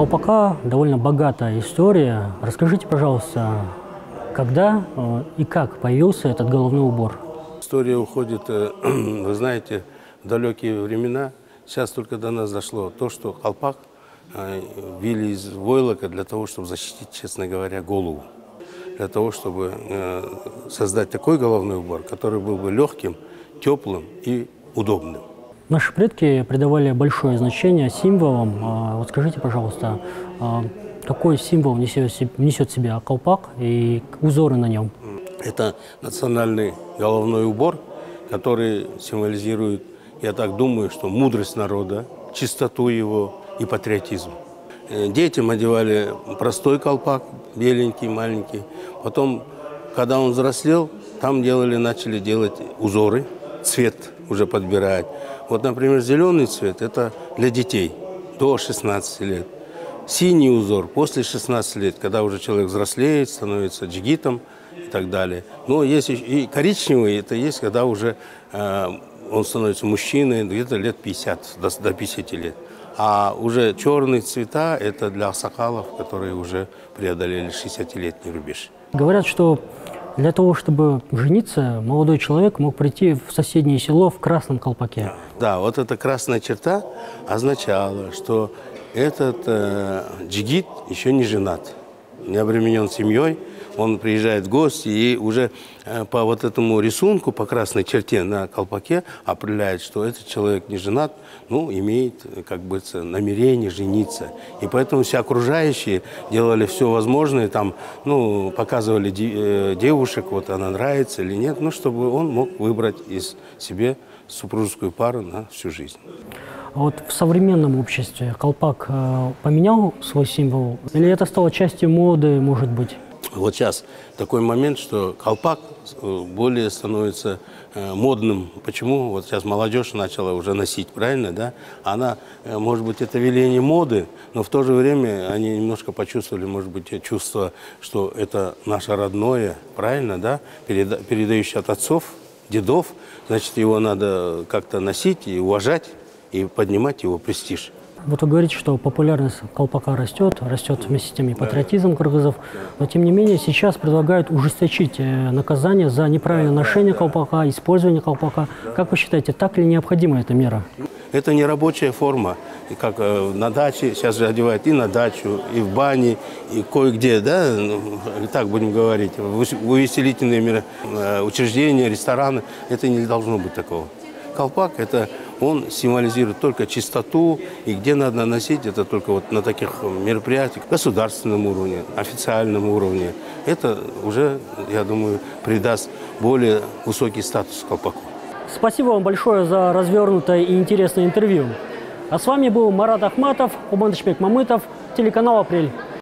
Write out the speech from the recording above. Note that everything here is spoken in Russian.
колпака довольно богатая история. Расскажите, пожалуйста, когда и как появился этот головной убор? История уходит, вы знаете, в далекие времена. Сейчас только до нас дошло то, что колпак вили из войлока для того, чтобы защитить, честно говоря, голову. Для того, чтобы создать такой головной убор, который был бы легким, теплым и удобным. Наши предки придавали большое значение символам. Вот скажите, пожалуйста, какой символ несет в себе колпак и узоры на нем? Это национальный головной убор, который символизирует, я так думаю, что мудрость народа, чистоту его и патриотизм. Детям одевали простой колпак, беленький, маленький. Потом, когда он взрослел, там начали делать узоры, цвет уже подбирать. Вот, например, зеленый цвет – это для детей до 16 лет. Синий узор после 16 лет, когда уже человек взрослеет, становится джигитом и так далее. Но есть и коричневый – это есть, когда уже он становится мужчиной где-то лет 50, до 50 лет. А уже черные цвета – это для аксакалов, которые уже преодолели 60-летний рубеж. Говорят, что для того, чтобы жениться, молодой человек мог прийти в соседнее село в красном колпаке. Да, вот эта красная черта означала, что этот джигит еще не женат, не обременен семьей. Он приезжает в гости и уже по вот этому рисунку, по красной черте на колпаке определяет, что этот человек не женат, ну, имеет, как бы, намерение жениться. И поэтому все окружающие делали все возможное, там, ну, показывали девушек, вот она нравится или нет, ну, чтобы он мог выбрать из себе супружескую пару на всю жизнь. А вот в современном обществе колпак поменял свой символ? Или это стало частью моды, может быть? Вот сейчас такой момент, что колпак более становится модным. Почему? Вот сейчас молодежь начала уже носить, правильно, да? Она, может быть, это веление моды, но в то же время они немножко почувствовали, может быть, чувство, что это наше родное, правильно, да? Передающее от отцов, дедов, значит, его надо как-то носить и уважать, и поднимать его престиж. Вот вы говорите, что популярность колпака растет вместе с тем и патриотизм кыргызов, но тем не менее сейчас предлагают ужесточить наказание за неправильное ношение колпака, использование колпака. Как вы считаете, так ли необходима эта мера? Это не рабочая форма, и как на даче, сейчас же одевают и на дачу, и в бане, и кое-где, да, так будем говорить, в увеселительные учреждения, рестораны, это не должно быть такого. Колпак – это он символизирует только чистоту, и где надо носить, это только вот на таких мероприятиях, государственном уровне, официальном уровне. Это уже, я думаю, придаст более высокий статус колпаку. Спасибо вам большое за развернутое и интересное интервью. А с вами был Марат Ахматов, Кубандышбек Мамытов, телеканал «Апрель».